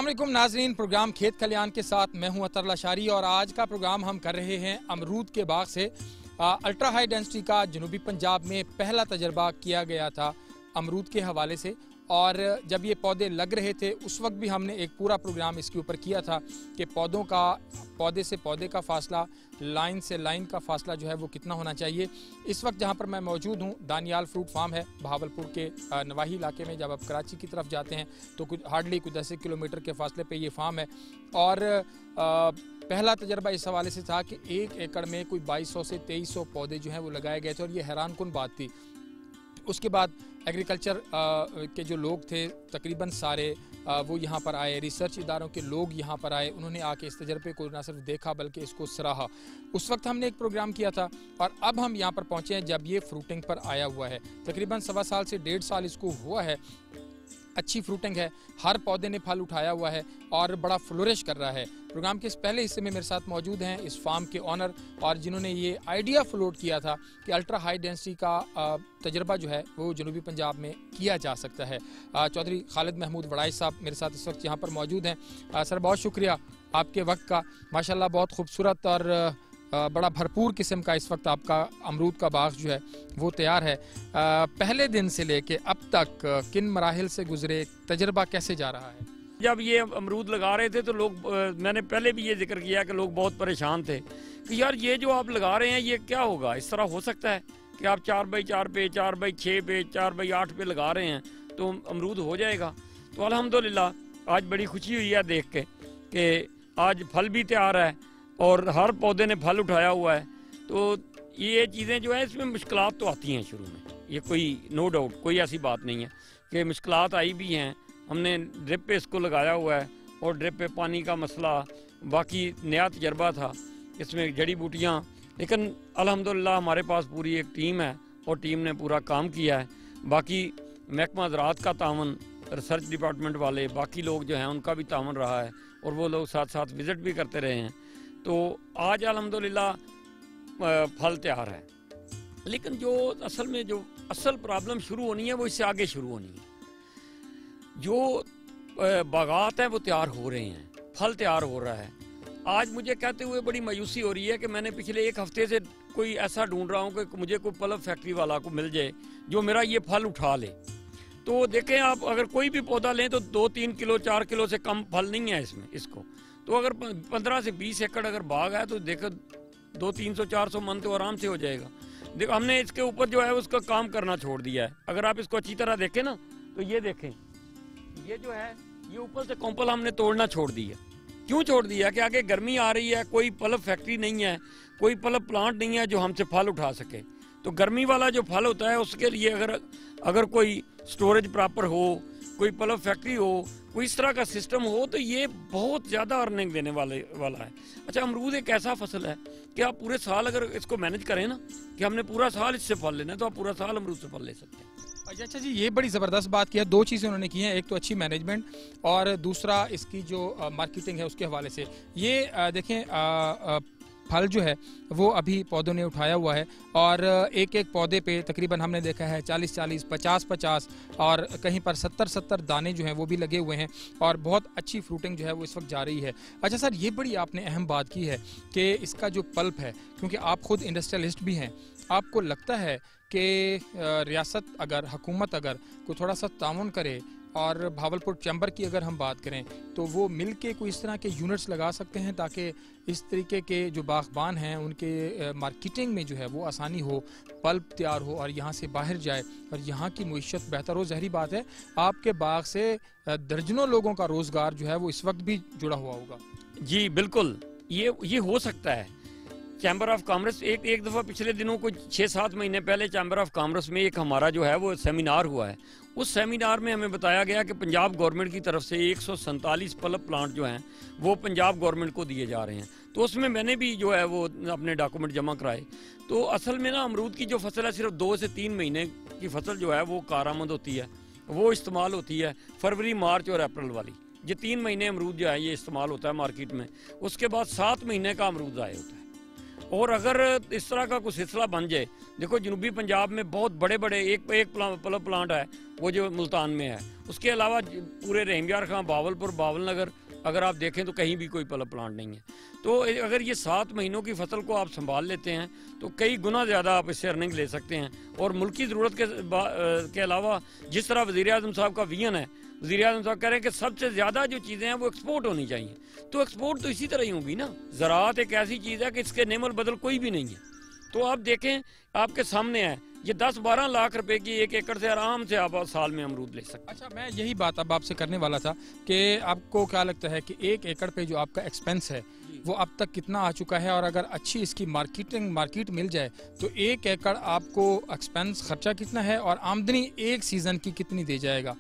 अस्सलामुअलैकुम नाजरीन, प्रोग्राम खेत खलियान के साथ मैं हूं अतर लाशारी और आज का प्रोग्राम हम कर रहे हैं अमरूद के बाग से। अल्ट्रा हाई डेंसिटी का जनूबी पंजाब में पहला तजर्बा किया गया था अमरूद के हवाले से, और जब ये पौधे लग रहे थे उस वक्त भी हमने एक पूरा प्रोग्राम इसके ऊपर किया था कि पौधे से पौधे का फासला, लाइन से लाइन का फासला जो है वो कितना होना चाहिए। इस वक्त जहाँ पर मैं मौजूद हूँ दानियाल फ्रूट फार्म है भावलपुर के नवाही इलाके में। जब आप कराची की तरफ जाते हैं तो कुछ 10 किलोमीटर के फासले पे ये फार्म है, और पहला तजर्बा इस हवाले से था कि 1 एकड़ में कोई 2200 से 2300 पौधे जो हैं वो लगाए गए थे, और ये हैरान कुन बात थी। उसके बाद एग्रीकल्चर के जो लोग थे तकरीबन सारे वो यहाँ पर आए, रिसर्च इदारों के लोग यहाँ पर आए, उन्होंने आके इस तजर्बे को न सिर्फ देखा बल्कि इसको सराहा। उस वक्त हमने एक प्रोग्राम किया था और अब हम यहाँ पर पहुँचे हैं जब ये फ्रूटिंग पर आया हुआ है। तकरीबन 1.25 साल से 1.5 साल इसको हुआ है। अच्छी फ्रूटिंग है, हर पौधे ने फल उठाया हुआ है और बड़ा फ्लोरिश कर रहा है। प्रोग्राम के इस पहले हिस्से में मेरे साथ मौजूद हैं इस फार्म के ऑनर, और जिन्होंने ये आइडिया फ्लोट किया था कि अल्ट्रा हाई डेंसिटी का तजर्बा जो है वो जनूबी पंजाब में किया जा सकता है। चौधरी खालिद महमूद वड़ाई साहब मेरे साथ इस वक्त यहाँ पर मौजूद हैं। सर, बहुत शुक्रिया आपके वक्त का। माशाल्लाह बहुत खूबसूरत और बड़ा भरपूर किस्म का इस वक्त आपका अमरूद का बाग जो है वो तैयार है। पहले दिन से लेके अब तक किन मराहिल से गुजरे, तजर्बा कैसे जा रहा है? जब ये अमरूद लगा रहे थे तो लोग, मैंने पहले भी ये जिक्र किया कि लोग बहुत परेशान थे कि यार ये जो आप लगा रहे हैं ये क्या होगा, इस तरह हो सकता है कि आप 4x4 पे, 4x6 पे, 4x8 पे लगा रहे हैं तो अमरूद हो जाएगा। तो अल्हम्दुलिल्लाह आज बड़ी खुशी हुई है देख के कि आज फल भी तैयार है और हर पौधे ने फल उठाया हुआ है। तो ये चीज़ें जो है इसमें मुश्किलात तो आती हैं शुरू में, ये कोई नो डाउट, कोई ऐसी बात नहीं है कि मुश्किलात आई भी हैं। हमने ड्रिप पे इसको लगाया हुआ है और ड्रिप पे पानी का मसला, बाकी नया तजर्बा था इसमें जड़ी बूटियाँ, लेकिन अल्हम्दुलिल्लाह हमारे पास पूरी एक टीम है और टीम ने पूरा काम किया है। बाकी महकमा ज़राअत का तावन, रिसर्च डिपार्टमेंट वाले, बाकी लोग जो हैं उनका भी तावन रहा है और वो लोग साथ साथ विज़िट भी करते रहे हैं। तो आज अल्हम्दुलिल्लाह फल तैयार है। लेकिन जो असल प्रॉब्लम शुरू होनी है वो इससे आगे शुरू होनी है। जो बागात हैं वो तैयार हो रहे हैं, फल तैयार हो रहा है। आज मुझे कहते हुए बड़ी मायूसी हो रही है कि मैंने पिछले 1 हफ्ते से कोई ऐसा ढूंढ रहा हूँ कि मुझे कोई पल्प फैक्ट्री वाला को मिल जाए जो मेरा ये फल उठा ले। तो देखें आप, अगर कोई भी पौधा लें तो 2-3 किलो 4 किलो से कम फल नहीं है इसको। तो अगर 15 से 20 एकड़ अगर बाग है तो देखो 200-300-400 मन तो आराम से हो जाएगा। देखो हमने इसके ऊपर जो है उसका काम करना छोड़ दिया है। अगर आप इसको अच्छी तरह देखें ना तो ये देखें, ये जो है ये ऊपर से कॉम्पल हमने तोड़ना छोड़ दिया। क्यों छोड़ दिया? कि आगे गर्मी आ रही है, कोई पल्प फैक्ट्री नहीं है, कोई पल्प प्लांट नहीं है जो हमसे फल उठा सके। तो गर्मी वाला जो फल होता है उसके लिए अगर कोई स्टोरेज प्रॉपर हो, कोई पल्प फैक्ट्री हो, कोई इस तरह का सिस्टम हो तो ये बहुत ज़्यादा अर्निंग देने वाला है। अच्छा, अमरूद एक ऐसा फसल है कि आप पूरे साल अगर इसको मैनेज करें ना कि हमने पूरा साल इससे फल लेना है तो आप पूरा साल अमरूद से फल ले सकते हैं। अच्छा जी, ये बड़ी ज़बरदस्त बात की है। 2 चीज़ें उन्होंने की हैं, एक तो अच्छी मैनेजमेंट और दूसरा इसकी जो मार्केटिंग है उसके हवाले से। ये देखें फल जो है वो अभी पौधों ने उठाया हुआ है और एक पौधे पे तकरीबन हमने देखा है 40-40, 50-50 और कहीं पर 70-70 दाने जो हैं वो भी लगे हुए हैं और बहुत अच्छी फ्रूटिंग जो है वो इस वक्त जा रही है। अच्छा सर, ये बड़ी आपने अहम बात की है कि इसका जो पल्प है, क्योंकि आप खुद इंडस्ट्रियलिस्ट भी हैं, आपको लगता है कि रियासत अगर, हुकूमत अगर कोई थोड़ा सा ताउन करे और भावलपुर चैम्बर की अगर हम बात करें तो वो मिल के कोई इस तरह के यूनिट्स लगा सकते हैं ताकि इस तरीके के जो बागबान हैं उनके मार्केटिंग में जो है वो आसानी हो, पल्प तैयार हो और यहाँ से बाहर जाए और यहाँ की मईशत बेहतर हो। ज़ाहिर बात है आपके बाग से दर्जनों लोगों का रोज़गार जो है वो इस वक्त भी जुड़ा हुआ होगा। जी बिल्कुल, ये हो सकता है। चैम्बर ऑफ कॉमर्स एक दफ़ा पिछले दिनों को 6-7 महीने पहले चैम्बर ऑफ कॉमर्स में एक हमारा जो है वो सेमिनार हुआ है। उस सेमिनार में हमें बताया गया कि पंजाब गवर्नमेंट की तरफ से 147 पल्प प्लांट जो हैं वो पंजाब गवर्नमेंट को दिए जा रहे हैं। तो उसमें मैंने भी जो है वो अपने डॉक्यूमेंट जमा कराए। तो असल में ना अमरूद की जो फसल है सिर्फ 2 से 3 महीने की फसल जो है वो कारामद होती है, वो इस्तेमाल होती है फरवरी, मार्च और अप्रैल वाली। ये 3 महीने अमरूद जो है ये इस्तेमाल होता है मार्केट में। उसके बाद 7 महीने का अमरूद ज़ाया होता है। और अगर इस तरह का कुछ सिलसिला बन जाए, देखो जनूबी पंजाब में बहुत बड़े बड़े एक पल्प प्लांट है वो जो मुल्तान में है, उसके अलावा पूरे रहीमयार खां, बावलपुर, बावल नगर अगर आप देखें तो कहीं भी कोई पल्प प्लांट नहीं है। तो अगर ये 7 महीनों की फसल को आप संभाल लेते हैं तो कई गुना ज़्यादा आप इससे अर्निंग ले सकते हैं। और मुल्क की ज़रूरत के अलावा जिस तरह वज़ीर आज़म साहब का विजन है, वज़ीर आज़म साहब कह रहे हैं कि सबसे ज़्यादा जो चीज़ें हैं वो एक्सपोर्ट होनी चाहिए, तो एक्सपोर्ट तो इसी तरह ही होगी ना। ज़राअत एक ऐसी चीज़ है कि इसके नेमल बदल कोई भी नहीं है। तो आप देखें, आपके सामने है, ये 10-12 लाख रुपए की 1 एकड़ से आराम से आप साल में अमरूद ले सकते हैं। अच्छा, मैं यही बात अब आपसे करने वाला था कि आपको क्या लगता है कि 1 एकड़ पे जो आपका एक्सपेंस है वो अब तक कितना आ चुका है, और अगर अच्छी इसकी मार्केट मिल जाए तो 1 एकड़ आपको एक्सपेंस खर्चा कितना है और आमदनी एक सीजन की कितनी दे जाएगा?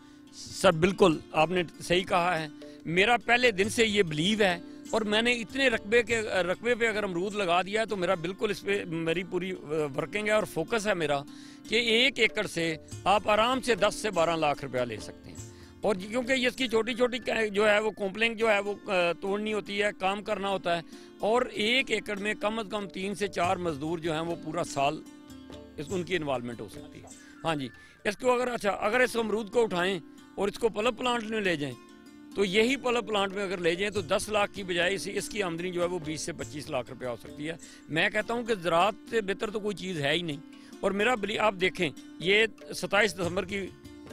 सर बिल्कुल आपने सही कहा है। मेरा पहले दिन से ये बिलीव है, और मैंने इतने रकबे पे अगर अमरूद लगा दिया तो मेरा बिल्कुल इस पे मेरी पूरी वर्किंग है और फोकस है मेरा कि 1 एकड़ से आप आराम से 10 से 12 लाख रुपया ले सकते हैं। और क्योंकि ये इसकी छोटी छोटी जो है वो कॉम्प्लेंट जो है वो तोड़नी होती है, काम करना होता है, और 1 एकड़ में कम से कम 3 से 4 मजदूर जो हैं वो पूरा साल उनकी इन्वॉल्वमेंट हो सकती है। हाँ जी, इसको अगर इस अमरूद को उठाएं और इसको पल्प प्लांट में ले जाएं तो यही पल्प प्लांट में अगर ले जाएं तो 10 लाख की बजाय इसकी आमदनी जो है वो 20 से 25 लाख रुपया हो सकती है। मैं कहता हूं कि ज़राअत से बेहतर तो कोई चीज़ है ही नहीं। और मेरा आप देखें, ये 27 दिसंबर की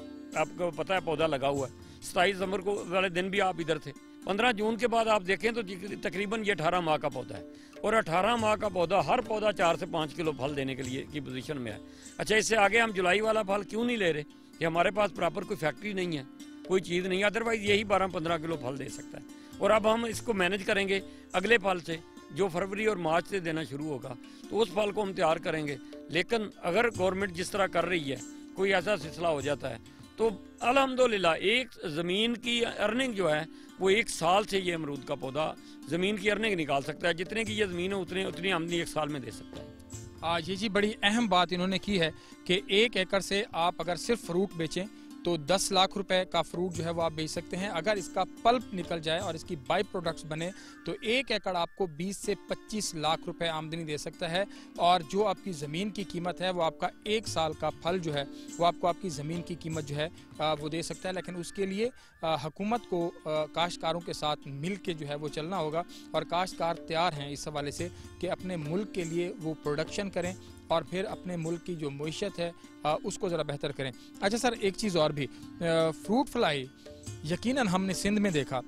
आपको पता है पौधा लगा हुआ है, 27 दिसंबर को वाले दिन भी आप इधर थे। 15 जून के बाद आप देखें तो तकरीबन ये 18 माह का पौधा है, और 18 माह का पौधा, हर पौधा 4 से 5 किलो फल देने के लिए की पोजीशन में है। अच्छा, इससे आगे हम जुलाई वाला फल क्यों नहीं ले रहे? कि हमारे पास प्रॉपर कोई फैक्ट्री नहीं है, कोई चीज़ नहीं है, अदरवाइज यही 12-15 किलो फल दे सकता है। और अब हम इसको मैनेज करेंगे अगले फल से, जो फरवरी और मार्च से देना शुरू होगा, तो उस फल को हम तैयार करेंगे। लेकिन अगर गवर्नमेंट जिस तरह कर रही है, कोई ऐसा सिलसिला हो जाता है, तो अल्हम्दुलिल्लाह एक ज़मीन की अर्निंग जो है वो 1 साल से ये अमरूद का पौधा ज़मीन की अर्निंग निकाल सकता है। जितने की ये ज़मीन है उतनी आमदनी 1 साल में दे सकता है। ये जी बड़ी अहम बात इन्होंने की है कि 1 एकड़ से आप अगर सिर्फ फ्रूट बेचें तो 10 लाख रुपए का फ्रूट जो है वो आप बेच सकते हैं। अगर इसका पल्प निकल जाए और इसकी बाई प्रोडक्ट्स बने तो 1 एकड़ आपको 20 से 25 लाख रुपए आमदनी दे सकता है। और जो आपकी ज़मीन की कीमत है वो आपका 1 साल का फल जो है वो आपको आपकी ज़मीन की कीमत जो है वो दे सकता है। लेकिन उसके लिए हुकूमत को काश्तकारों के साथ मिल के जो है वो चलना होगा, और काश्तकार तैयार हैं इस हवाले से कि अपने मुल्क के लिए वो प्रोडक्शन करें और फिर अपने मुल्क की जो मईशत है उसको ज़रा बेहतर करें। अच्छा सर, एक चीज़ और भी, फ्रूट फ्लाई यकीनन हमने सिंध में देखा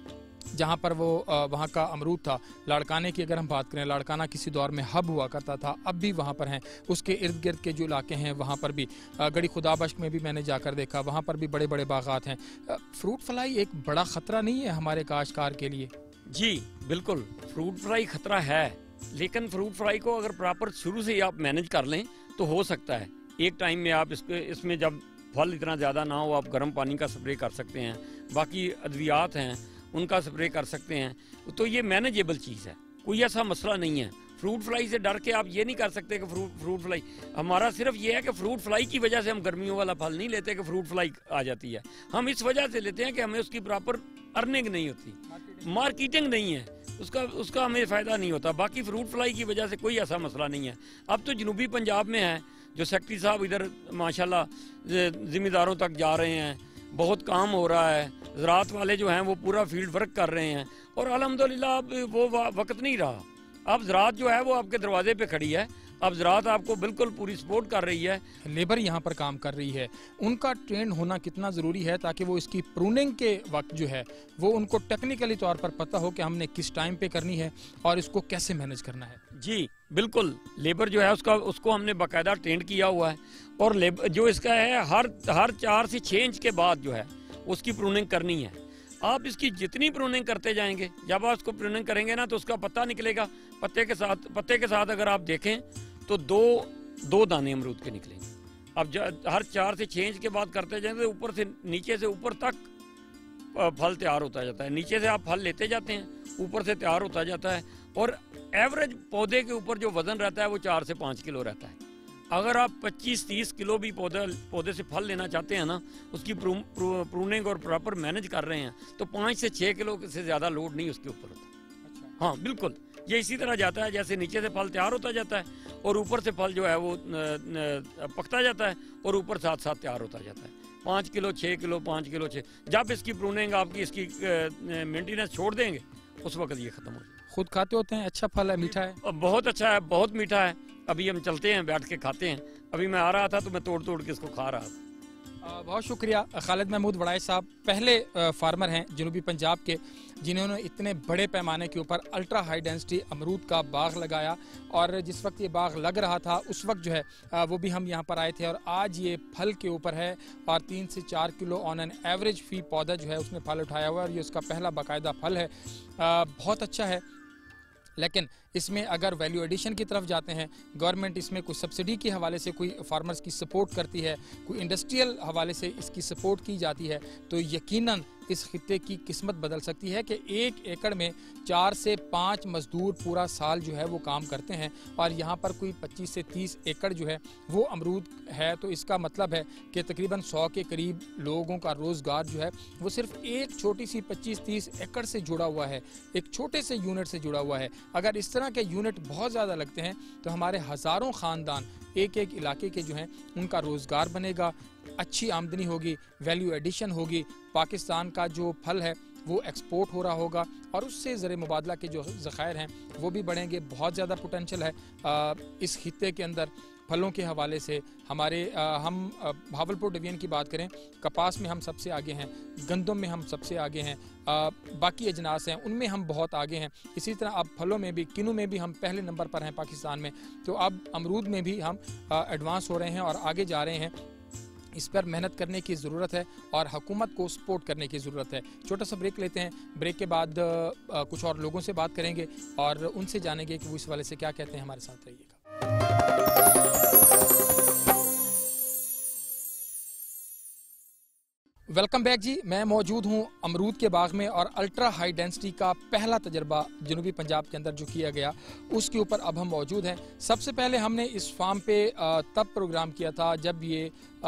जहाँ पर वो वहाँ का अमरूद था। लाड़काने की अगर हम बात करें, लाड़काना किसी दौर में हब हुआ करता था, अब भी वहाँ पर हैं। उसके इर्द गिर्द के जो इलाके हैं वहाँ पर भी, गड़ी खुदाबख्श में भी मैंने जाकर देखा, वहाँ पर भी बड़े बड़े बागात हैं। फ्रूट फ्लाई एक बड़ा ख़तरा नहीं है हमारे काश्तकार के लिए? जी बिल्कुल, फ्रूट फ्लाई ख़तरा है, लेकिन फ्रूट फ्लाई को अगर प्रॉपर शुरू से ही आप मैनेज कर लें तो हो सकता है। एक टाइम में आप इसमें जब फल इतना ज़्यादा ना हो, आप गर्म पानी का स्प्रे कर सकते हैं, बाकी अद्वियात हैं उनका स्प्रे कर सकते हैं, तो ये मैनेजेबल चीज़ है, कोई ऐसा मसला नहीं है। फ्रूट फ्लाई से डर के आप ये नहीं कर सकते कि फ्रूट फ्लाई, हमारा सिर्फ ये है कि फ्रूट फ्लाई की वजह से हम गर्मियों वाला फल नहीं लेते कि फ्रूट फ्लाई आ जाती है। हम इस वजह से लेते हैं कि हमें उसकी प्रॉपर अर्निंग नहीं होती, मार्केटिंग नहीं है, उसका हमें फ़ायदा नहीं होता। बाकी फ्रूट फ्लाई की वजह से कोई ऐसा मसला नहीं है। अब तो जनूबी पंजाब में है, जो सेक्रेटरी साहब इधर माशाल्लाह ज़िम्मेदारों तक जा रहे हैं, बहुत काम हो रहा है, ज़राअत वाले जो हैं वो पूरा फील्ड वर्क कर रहे हैं, और अल्हम्दुलिल्लाह अब वो वक्त नहीं रहा। अब ज़राअत जो है वो आपके दरवाजे पे खड़ी है, अब ज़राअत आपको बिल्कुल पूरी सपोर्ट कर रही है। लेबर यहाँ पर काम कर रही है, उनका ट्रेंड होना कितना ज़रूरी है ताकि वो इसकी प्रूनिंग के वक्त जो है वो उनको टेक्निकली तौर पर पता हो कि हमने किस टाइम पे करनी है और इसको कैसे मैनेज करना है। जी बिल्कुल, लेबर जो है उसको हमने बाकायदा ट्रेंड किया हुआ है, और लेबर जो इसका है हर 4 से 6 इंच के बाद जो है उसकी प्रूनिंग करनी है। आप इसकी जितनी प्रूनिंग करते जाएंगे, जब आप उसको प्रूनिंग करेंगे ना तो उसका पत्ता निकलेगा, पत्ते के साथ अगर आप देखें तो दो दाने अमरूद के निकलेंगे। अब हर 4 से 6 इंच के बाद करते जाएंगे तो ऊपर से नीचे से ऊपर तक फल तैयार होता जाता है। नीचे से आप फल लेते जाते हैं, ऊपर से तैयार होता जाता है, और एवरेज पौधे के ऊपर जो वजन रहता है वो 4 से 5 किलो रहता है। अगर आप 25-30 किलो भी पौधे से फल लेना चाहते हैं ना, उसकी प्रूनिंग और प्रॉपर मैनेज कर रहे हैं, तो 5 से 6 किलो से ज़्यादा लोड नहीं उसके ऊपर होता। हाँ बिल्कुल, ये इसी तरह जाता है जैसे नीचे से फल तैयार होता जाता है और ऊपर से फल जो है वो पकता जाता है और ऊपर साथ साथ तैयार होता जाता है। 5 किलो 6 किलो 5 किलो 6, जब इसकी प्रूनिंग आपकी इसकी मेंटेनेंस छोड़ देंगे उस वक्त ये खत्म हो जाए। खुद खाते होते हैं? अच्छा फल है, मीठा है? बहुत अच्छा है, बहुत मीठा है। अभी हम चलते हैं, बैठ के खाते हैं। अभी मैं आ रहा था तो मैं तोड़ तोड़ के इसको खा रहा था। बहुत शुक्रिया खालिद महमूद वड़ाई साहब, पहले फार्मर हैं जनूबी पंजाब के जिन्होंने इतने बड़े पैमाने के ऊपर अल्ट्रा हाई डेंसिटी अमरूद का बाग लगाया। और जिस वक्त ये बाग लग रहा था उस वक्त जो है वो भी हम यहाँ पर आए थे और आज ये फल के ऊपर है और 3 से 4 किलो ऑन एन एवरेज फी पौधा जो है उसने फल उठाया हुआ है और ये उसका पहला बाकायदा फल है। बहुत अच्छा है। लेकिन इसमें अगर वैल्यू एडिशन की तरफ जाते हैं, गवर्नमेंट इसमें कोई सब्सिडी के हवाले से कोई फार्मर्स की सपोर्ट करती है, कोई इंडस्ट्रियल हवाले से इसकी सपोर्ट की जाती है, तो यकीनन इस खित्ते की किस्मत बदल सकती है कि 1 एकड़ में 4 से 5 मजदूर पूरा साल जो है वो काम करते हैं और यहाँ पर कोई 25 से 30 एकड़ जो है वो अमरूद है। तो इसका मतलब है कि तकरीबन 100 के करीब लोगों का रोज़गार जो है वो सिर्फ एक छोटी सी 25-30 एकड़ से जुड़ा हुआ है, एक छोटे से यूनिट से जुड़ा हुआ है। अगर इस तरह के यूनिट बहुत ज़्यादा लगते हैं तो हमारे हज़ारों ख़ानदान एक एक इलाके के जो हैं उनका रोज़गार बनेगा, अच्छी आमदनी होगी, वैल्यू एडिशन होगी, पाकिस्तान का जो फल है वो एक्सपोर्ट हो रहा होगा और उससे ज़र मुबादला के जो ज़खायर हैं वो भी बढ़ेंगे। बहुत ज़्यादा पोटेंशियल है इस खित्ते के अंदर फलों के हवाले से। हमारे हम भावलपुर डिवीजन की बात करें, कपास में हम सबसे आगे हैं, गंदम में हम सबसे आगे हैं, बाकी अजनास हैं उनमें हम बहुत आगे हैं। इसी तरह अब फलों में भी, किन्नू में भी हम पहले नंबर पर हैं पाकिस्तान में। तो अब अमरूद में भी हम एडवांस हो रहे हैं और आगे जा रहे हैं। इस पर मेहनत करने की ज़रूरत है और हुकूमत को सपोर्ट करने की ज़रूरत है। छोटा सा ब्रेक लेते हैं, ब्रेक के बाद कुछ और लोगों से बात करेंगे और उनसे जानेंगे कि वो इस वाले से क्या कहते हैं। हमारे साथ रहिएगा। वेलकम बैक जी, मैं मौजूद हूँ अमरूद के बाग में और अल्ट्रा हाई डेंसिटी का पहला तजर्बा जनूबी पंजाब के अंदर जो किया गया उसके ऊपर अब हम मौजूद हैं। सबसे पहले हमने इस फार्म पे तब प्रोग्राम किया था जब ये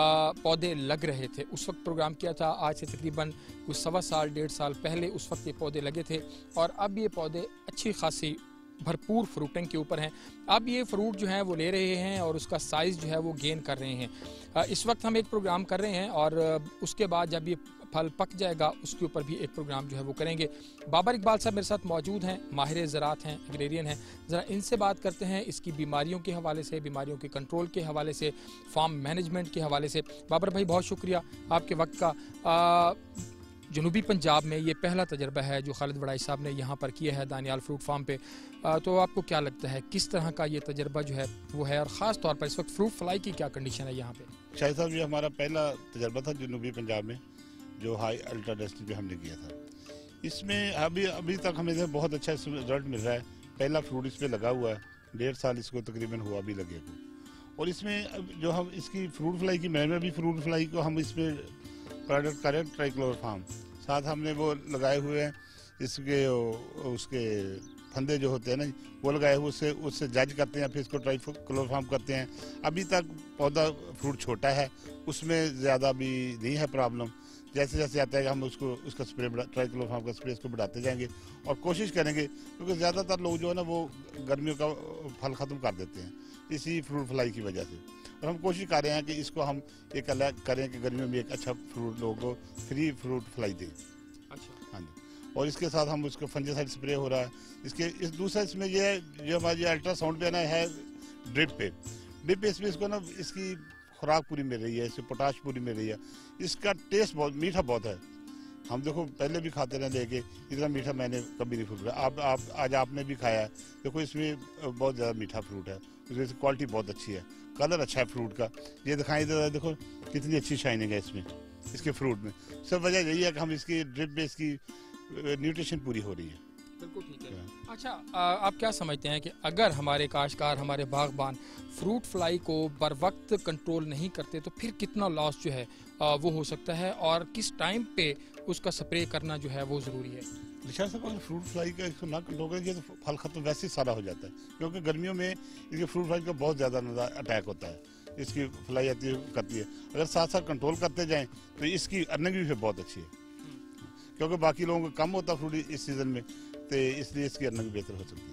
पौधे लग रहे थे, उस वक्त प्रोग्राम किया था। आज से तकरीबन कुछ 1.25 साल 1.5 साल पहले उस वक्त ये पौधे लगे थे और अब ये पौधे अच्छी खासी भरपूर फ्रूटिंग के ऊपर हैं। अब ये फ्रूट जो है वो ले रहे हैं और उसका साइज़ जो है वो गेन कर रहे हैं। इस वक्त हम एक प्रोग्राम कर रहे हैं और उसके बाद जब ये फल पक जाएगा उसके ऊपर भी एक प्रोग्राम जो है वो करेंगे। बाबर इकबाल साहब मेरे साथ मौजूद हैं, माहिर ज़राअत हैं, एग्रेरियन हैं। ज़रा इनसे बात करते हैं इसकी बीमारियों के हवाले से, बीमारियों के कंट्रोल के हवाले से, फार्म मैनेजमेंट के हवाले से। बाबर भाई बहुत शुक्रिया आपके वक्त का। जनूबी पंजाब में ये पहला तजर्बा है जो खालिद वड़ाई साहब ने यहाँ पर किया है दानियाल फ्रूट फार्म पे। तो आपको क्या लगता है किस तरह का ये तजर्बा जो है वो है और ख़ास तौर पर इस वक्त फ्रूट फ्लाई की क्या कंडीशन है यहाँ पे? शाहिद साहब, ये हमारा पहला तजर्बा था जनूबी पंजाब में जो हाई अल्ट्रा डेंसिटी पे हमने किया था। इसमें अभी तक हमें बहुत अच्छा रिजल्ट मिल रहा है। पहला फ्रूट इस पर लगा हुआ है, 1.5 साल इसको तकरीबन हुआ भी लगे को। और इसमें जो हम इसकी फ्रूट फ्लाई की मैंने भी फ्रूट फ्लाई को हम इसमें प्रोडक्ट करें ट्राइक्लोरोफार्म, साथ हमने वो लगाए हुए हैं इसके उसके फंदे जो होते हैं ना वो लगाए हुए, उससे जज करते हैं, फिर इसको ट्राइक्लोरोफार्म करते हैं। अभी तक पौधा फ्रूट छोटा है, उसमें ज़्यादा भी नहीं है प्रॉब्लम। जैसे जैसे आता है हम उसका स्प्रे ट्राइक्लोरोफार्म का स्प्रे इसको बढ़ाते जाएंगे और कोशिश करेंगे, क्योंकि ज़्यादातर लोग जो है ना वो गर्मियों का फल ख़त्म कर देते हैं इसी फ्रूट फ्लाई की वजह से। और हम कोशिश कर रहे हैं कि इसको हम एक अलग करें कि गर्मियों में एक अच्छा फ्रूट लोगों को फ्री फ्रूट फ्लाई दें। अच्छा, हाँ जी। और इसके साथ हम उसको फंजीसाइड स्प्रे हो रहा है। इस दूसरा इसमें ये जो हमारी अल्ट्रासाउंड पे ना है ड्रिप पे इसमें इसको ना इसकी खुराक पूरी मिल रही है, इससे पोटाश पूरी मिल रही है। इसका टेस्ट बहुत मीठा बहुत है। हम देखो पहले भी खाते रहे लेके, इतना मीठा मैंने कभी नहीं फ्रूट खाया। आज आपने भी खाया है, देखो इसमें बहुत ज़्यादा मीठा फ्रूट है, उसकी क्वालिटी बहुत अच्छी है, कलर अच्छा है फ्रूट का। ये दिखाई दे रहा है, देखो कितनी अच्छी शाइनिंग है इसमें इसके फ्रूट में। सब वजह यही है कि हम इसकी ड्रिप में इसकी न्यूट्रिशन पूरी हो रही है। बिल्कुल ठीक है। अच्छा, आप क्या समझते हैं कि अगर हमारे काश्तकार, हमारे बागबान फ्रूट फ्लाई को बर वक्त कंट्रोल नहीं करते तो फिर कितना लॉस जो है वो हो सकता है और किस टाइम पे उसका स्प्रे करना जो है वो ज़रूरी है? निशान साहब, अगर फ्रूट फ्लाई का इसको ना कंट्रोल करेंगे तो फल खत्म वैसे ही सारा हो जाता है, क्योंकि गर्मियों में इसके फ्रूट फ्लाई का बहुत ज़्यादा अटैक होता है, इसकी फ्लाई आती करती है। अगर साथ साथ कंट्रोल करते जाएँ तो इसकी अर्निंग भी फिर बहुत अच्छी है, क्योंकि बाकी लोगों को कम होता फ्रूट इस सीज़न में, तो इसलिए इसकी अर्निंग बेहतर हो सकती है।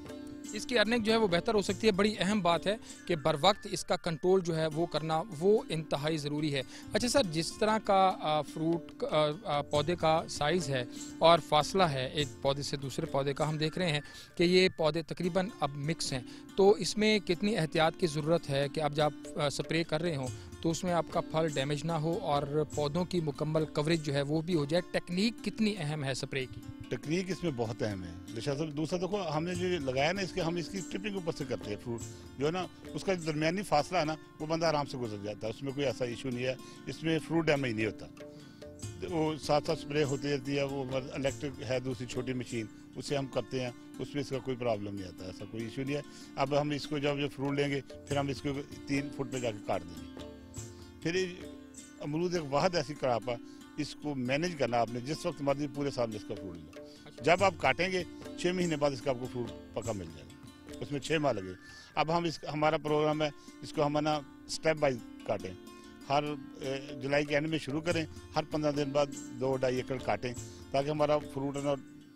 इसकी अर्निंग जो है वो बेहतर हो सकती है। बड़ी अहम बात है कि बर वक्त इसका कंट्रोल जो है वो करना वो इंतहाई ज़रूरी है। अच्छा सर, जिस तरह का फ्रूट पौधे का साइज़ है और फासला है एक पौधे से दूसरे पौधे का, हम देख रहे हैं कि ये पौधे तकरीबन अब मिक्स हैं, तो इसमें कितनी एहतियात की ज़रूरत है कि अब जब आप स्प्रे कर रहे हो तो उसमें आपका फल डैमेज ना हो और पौधों की मुकम्मल कवरेज जो है वो भी हो जाए। टेक्निक कितनी अहम है स्प्रे की? टेक्निक इसमें बहुत अहम है निशा साहब। दूसरा देखो, हमने जो लगाया ना हम इसकी ट्रिपिंग ऊपर से करते हैं। फ्रूट जो है ना उसका जो दरमियानी फासला है ना वो बंदा आराम से गुजर जाता है, उसमें कोई ऐसा इशू नहीं है। इसमें फ्रूट डैमेज नहीं होता, वो साथ साथ स्प्रे होती रहती है। वो इलेक्ट्रिक है दूसरी छोटी मशीन, उससे हम करते हैं, उसमें इसका कोई प्रॉब्लम नहीं आता, ऐसा कोई इशू नहीं है। अब हम इसको जब फ्रूट लेंगे फिर हम इसको 3 फुट पे जाके काट देंगे। फिर अमरूद एक वाहद ऐसी करापा, इसको मैनेज करना आपने जिस वक्त मर्जी पूरे साल में इसका फ्रूट लो। जब आप काटेंगे 6 महीने बाद इसका आपको फ्रूट पका मिल जाएगा, उसमें 6 माह लगे। अब हम हमारा प्रोग्राम है इसको हम ना स्टेप बाय काटें। हर जुलाई के एंड में शुरू करें, हर 15 दिन बाद 2-2.5 एकड़ काटें, ताकि हमारा फ्रूट ना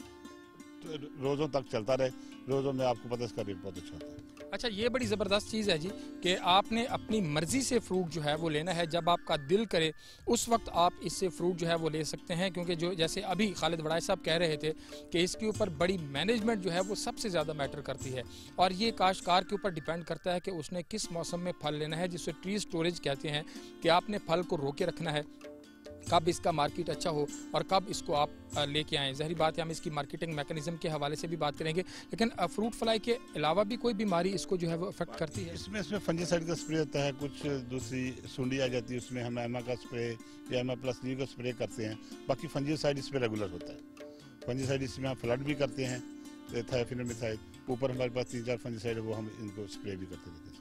रोज़ों तक चलता रहे। रोज़ों में आपको पता है इसका रेट बहुत अच्छा होता है। अच्छा, ये बड़ी ज़बरदस्त चीज़ है जी कि आपने अपनी मर्ज़ी से फ्रूट जो है वो लेना है। जब आपका दिल करे उस वक्त आप इससे फ्रूट जो है वो ले सकते हैं, क्योंकि जो जैसे अभी खालिद वड़ाई साहब कह रहे थे कि इसके ऊपर बड़ी मैनेजमेंट जो है वो सबसे ज़्यादा मैटर करती है, और ये काश्तकार के ऊपर डिपेंड करता है कि उसने किस मौसम में फल लेना है, जिससे ट्री स्टोरेज कहते हैं कि आपने फल को रोके रखना है, कब इसका मार्केट अच्छा हो और कब इसको आप लेके आएँ। ज़ाहिर बात है हम इसकी मार्केटिंग मैकेनिज्म के हवाले से भी बात करेंगे, लेकिन फ्रूट फ्लाई के अलावा भी कोई बीमारी इसको जो है वो अफेक्ट करती है? इसमें फंजीसाइड का स्प्रे होता है, कुछ दूसरी सुंडी आ जाती है, उसमें हम एमा का स्प्रे या एमा प्लस न्यू का स्प्रे करते हैं। बाकी फंजीसाइड इसमें रेगुलर होता है। फंजीसाइड इसमें हम फ्लड भी करते हैं, थायोफिनोमिथाइड, ऊपर हमारे पास 3-4 फंजीसाइड है, वो हम इनको स्प्रे भी करते रहते हैं।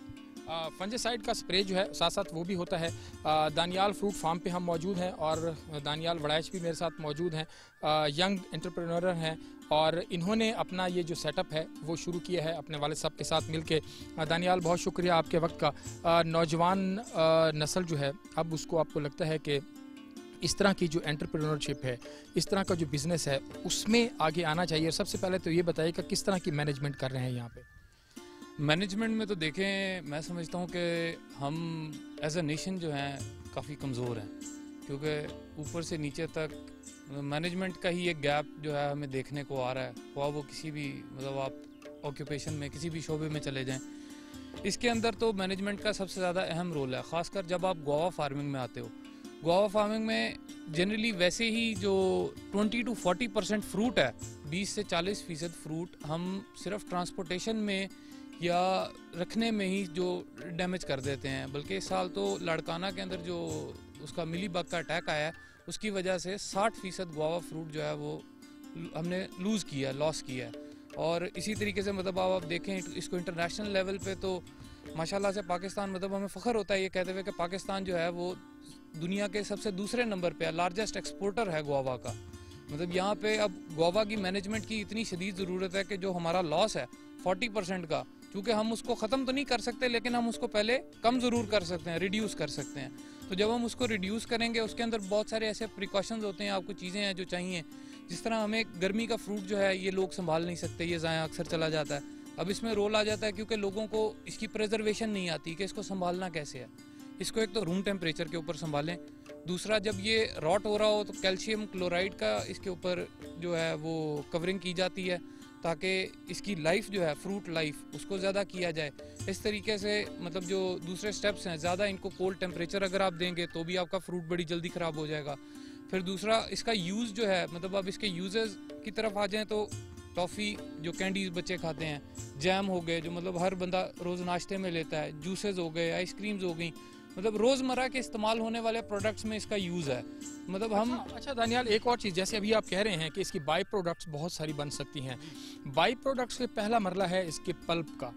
फंजीसाइड का स्प्रे जो है साथ साथ वो भी होता है। दानियाल फ्रूट फार्म पे हम मौजूद हैं और दानियाल वड़ाइच भी मेरे साथ मौजूद हैं, यंग एंटरप्रेन्योर हैं, और इन्होंने अपना ये जो सेटअप है वो शुरू किया है अपने वाले साहब के साथ मिलके। दानियाल, बहुत शुक्रिया आपके वक्त का। नौजवान नस्ल जो है अब उसको आपको लगता है कि इस तरह की जो एंटरप्रेन्योरशिप है, इस तरह का जो बिज़नेस है उसमें आगे आना चाहिए? सबसे पहले तो ये बताइए कि किस तरह की मैनेजमेंट कर रहे हैं यहाँ पे? मैनेजमेंट में तो देखें, मैं समझता हूँ कि हम एज अ नेशन जो हैं काफ़ी कमज़ोर हैं, क्योंकि ऊपर से नीचे तक मैनेजमेंट का ही एक गैप जो है हमें देखने को आ रहा है। वो किसी भी मतलब आप ऑक्यूपेशन में किसी भी शोबे में चले जाएं, इसके अंदर तो मैनेजमेंट का सबसे ज़्यादा अहम रोल है। ख़ासकर जब आप गुआवा फार्मिंग में आते हो, गुआवा फार्मिंग में जनरली वैसे ही जो 20 to 40% फ्रूट है, 20 से 40% फ्रूट हम सिर्फ ट्रांसपोर्टेशन में या रखने में ही जो डैमेज कर देते हैं। बल्कि इस साल तो लड़काना के अंदर जो उसका मिली बग का अटैक आया है, उसकी वजह से 60% गुआवा फ्रूट जो है वो हमने लूज़ किया, लॉस किया है। और इसी तरीके से मतलब आप देखें इसको इंटरनेशनल लेवल पे तो माशाल्लाह से पाकिस्तान, मतलब हमें फ़ख्र होता है ये कहते हुए कि पाकिस्तान जो है वो दुनिया के सबसे दूसरे नंबर पे है, लार्जेस्ट एक्सपोर्टर है गुआवा का। मतलब यहाँ पे अब गुआवा की मैनेजमेंट की इतनी शदीद ज़रूरत है कि जो हमारा लॉस है 40% का, क्योंकि हम उसको ख़त्म तो नहीं कर सकते लेकिन हम उसको पहले कम ज़रूर कर सकते हैं, रिड्यूस कर सकते हैं। तो जब हम उसको रिड्यूस करेंगे उसके अंदर बहुत सारे ऐसे प्रिकॉशंस होते हैं, आपको चीज़ें हैं जो चाहिए। जिस तरह हमें गर्मी का फ्रूट जो है ये लोग संभाल नहीं सकते, ये ज़ाया अक्सर चला जाता है। अब इसमें रोल आ जाता है क्योंकि लोगों को इसकी प्रिजर्वेशन नहीं आती कि इसको संभालना कैसे है। इसको एक तो रूम टेम्परेचर के ऊपर संभालें, दूसरा जब ये रॉट हो रहा हो तो कैल्शियम क्लोराइड का इसके ऊपर जो है वो कवरिंग की जाती है ताकि इसकी लाइफ जो है फ्रूट लाइफ उसको ज़्यादा किया जाए। इस तरीके से मतलब जो दूसरे स्टेप्स हैं, ज़्यादा इनको कोल्ड टेम्परेचर अगर आप देंगे तो भी आपका फ्रूट बड़ी जल्दी ख़राब हो जाएगा। फिर दूसरा इसका यूज़ जो है, मतलब अब इसके यूजेस की तरफ आ जाएँ तो टॉफ़ी जो कैंडीज़ बच्चे खाते हैं, जैम हो गए जो मतलब हर बंदा रोज़ नाश्ते में लेता है, जूसेस हो गए, आइसक्रीम्स हो गई, मतलब रोज़मर्रा के इस्तेमाल होने वाले प्रोडक्ट्स में इसका यूज़ है। मतलब हम अच्छा दानियाल, एक और चीज़, जैसे अभी आप कह रहे हैं कि इसकी बाई प्रोडक्ट्स बहुत सारी बन सकती हैं। बाई प्रोडक्ट्स के पहला मरला है इसके पल्प का।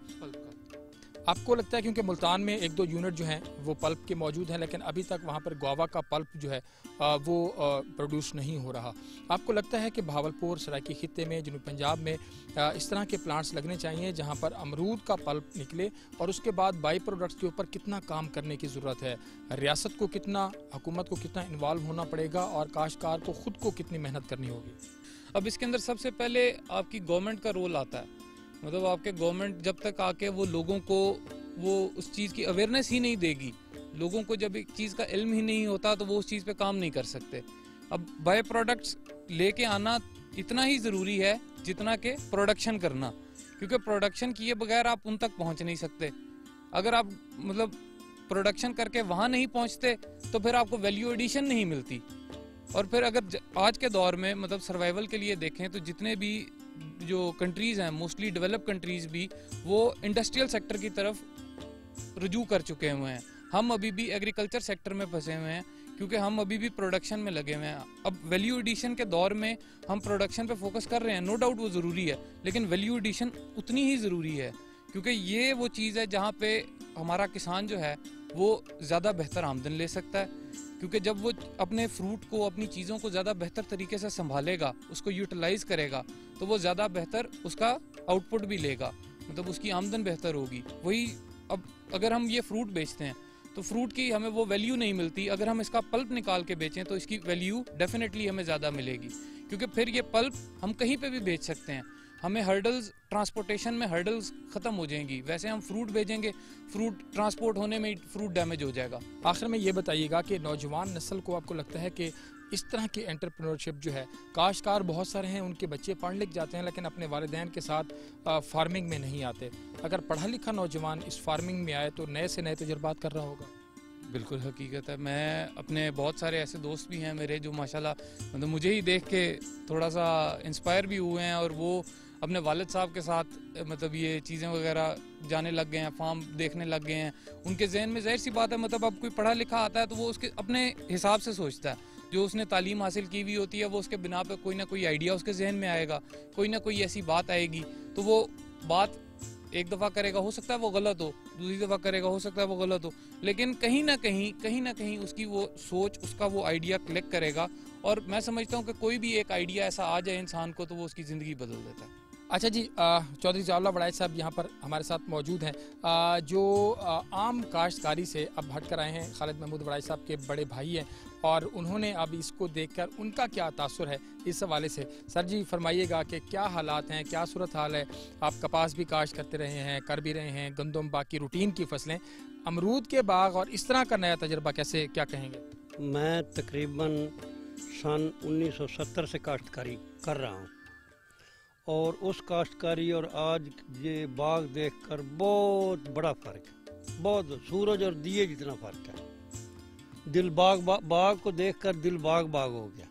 आपको लगता है क्योंकि मुल्तान में 1-2 यूनिट जो हैं वो पल्प के मौजूद हैं, लेकिन अभी तक वहाँ पर गुआवा का पल्प जो है वो प्रोड्यूस नहीं हो रहा, आपको लगता है कि भावलपुर, सराइकी खित्ते में, जनूबी पंजाब में इस तरह के प्लांट्स लगने चाहिए जहाँ पर अमरूद का पल्प निकले? और उसके बाद बाई प्रोडक्ट्स के ऊपर कितना काम करने की ज़रूरत है? रियासत को कितना, हुकूमत को कितना इन्वॉल्व होना पड़ेगा और काश्तकार को ख़ुद को कितनी मेहनत करनी होगी? अब इसके अंदर सबसे पहले आपकी गवर्नमेंट का रोल आता है। मतलब आपके गवर्नमेंट जब तक आके वो लोगों को वो उस चीज़ की अवेयरनेस ही नहीं देगी, लोगों को जब एक चीज़ का इल्म ही नहीं होता तो वो उस चीज़ पे काम नहीं कर सकते। अब बाय प्रोडक्ट्स लेके आना इतना ही ज़रूरी है जितना कि प्रोडक्शन करना, क्योंकि प्रोडक्शन किए बगैर आप उन तक पहुंच नहीं सकते। अगर आप मतलब प्रोडक्शन करके वहाँ नहीं पहुँचते तो फिर आपको वैल्यू एडिशन नहीं मिलती। और फिर अगर आज के दौर में मतलब सर्वाइवल के लिए देखें तो जितने भी जो कंट्रीज़ हैं, मोस्टली डेवलप कंट्रीज़ भी, वो इंडस्ट्रियल सेक्टर की तरफ रुजू कर चुके हुए हैं। हम अभी भी एग्रीकल्चर सेक्टर में फंसे हुए हैं क्योंकि हम अभी भी प्रोडक्शन में लगे हुए हैं। अब वैल्यू एडिशन के दौर में हम प्रोडक्शन पे फोकस कर रहे हैं, नो डाउट वो ज़रूरी है, लेकिन वैल्यू एडिशन उतनी ही ज़रूरी है, क्योंकि ये वो चीज़ है जहाँ पे हमारा किसान जो है वो ज़्यादा बेहतर आमदन ले सकता है। क्योंकि जब वो अपने फ्रूट को, अपनी चीज़ों को ज़्यादा बेहतर तरीके से संभालेगा, उसको यूटिलाइज करेगा, तो वो ज़्यादा बेहतर उसका आउटपुट भी लेगा, मतलब उसकी आमदन बेहतर होगी। वही अब अगर हम ये फ्रूट बेचते हैं तो फ्रूट की हमें वो वैल्यू नहीं मिलती। अगर हम इसका पल्प निकाल के बेचें तो इसकी वैल्यू डेफिनेटली हमें ज़्यादा मिलेगी, क्योंकि फिर ये पल्प हम कहीं पे भी बेच सकते हैं। हमें हर्डल्स, ट्रांसपोर्टेशन में हर्डल्स ख़त्म हो जाएंगी। वैसे हम फ्रूट भेजेंगे, फ्रूट ट्रांसपोर्ट होने में फ्रूट डैमेज हो जाएगा। आखिर में ये बताइएगा कि नौजवान नस्ल को आपको लगता है कि इस तरह की एंटरप्रेन्योरशिप जो है, काश्तकार बहुत सारे हैं, उनके बच्चे पढ़ लिख जाते हैं लेकिन अपने वालिदैन के साथ फार्मिंग में नहीं आते। अगर पढ़ा लिखा नौजवान इस फार्मिंग में आए तो नए से नए तजुर्बात कर रहा होगा। बिल्कुल हकीकत है। मैं अपने बहुत सारे ऐसे दोस्त भी हैं मेरे जो माशाल्लाह मतलब मुझे ही देख के थोड़ा सा इंस्पायर भी हुए हैं, और वो अपने वालिद साहब के साथ मतलब ये चीज़ें वगैरह जाने लग गए हैं, फार्म देखने लग गए हैं। उनके जहन में जाहिर सी बात है, मतलब अब कोई पढ़ा लिखा आता है तो वो उसके अपने हिसाब से सोचता है। जो उसने तालीम हासिल की हुई होती है वो उसके बिना पे कोई ना कोई आइडिया उसके जहन में आएगा, कोई ना कोई ऐसी बात आएगी, तो वो बात एक दफ़ा करेगा, हो सकता है वो गलत हो, दूसरी दफ़ा करेगा, हो सकता है वो गलत हो, लेकिन कहीं ना कहीं उसकी वो सोच, उसका वो आइडिया क्लिक करेगा। और मैं समझता हूँ कि कोई भी एक आइडिया ऐसा आ जाए इंसान को तो वो उसकी ज़िंदगी बदल देता है। अच्छा जी, चौधरी ज़ियाउल्लाह वड़ाइच साहब यहाँ पर हमारे साथ मौजूद हैं, जो आम काश्तकारी से अब हटकर आए हैं। खालिद महमूद वड़ाइच साहब के बड़े भाई हैं और उन्होंने अब इसको देखकर उनका क्या तासुर है इस हवाले से। सर जी फरमाइएगा कि क्या हालात हैं, क्या सूरत हाल है। आप कपास भी काश्त करते रहे हैं, कर भी रहे हैं, गंदम, बाकी रूटीन की फसलें, अमरूद के बाग और इस तरह का नया तजर्बा कैसे, क्या कहेंगे? मैं तकरीबन सन 1970 से काश्तकारी कर रहा हूँ, और उस काश्तकारी और आज ये बाग देखकर बहुत बड़ा फ़र्क है, बहुत सूरज और दिए जितना फ़र्क है। दिल बाग को देखकर दिल बाग हो गया।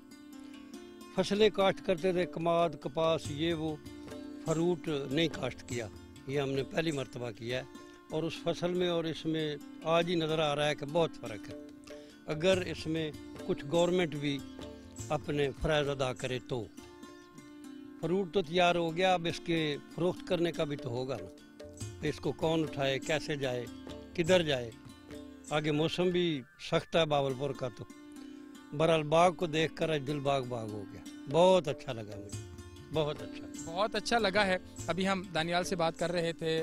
फसलें काश्त करते थे, कमाद, कपास, ये वो, फ्रूट नहीं काश्त किया, ये हमने पहली मर्तबा किया है, और उस फसल में और इसमें आज ही नज़र आ रहा है कि बहुत फ़र्क है। अगर इसमें कुछ गवर्नमेंट भी अपने फ़र्ज़ अदा करे तो फ्रूट तो तैयार हो गया, अब इसके फरोख्त करने का भी तो होगा ना। इसको कौन उठाए, कैसे जाए, किधर जाए, आगे मौसम भी सख्त है बावलपुर का। तो बहरहाल बाग को देखकर आज दिल बाग हो गया। बहुत अच्छा लगा मुझे, बहुत अच्छा लगा है। अभी हम दानियाल से बात कर रहे थे,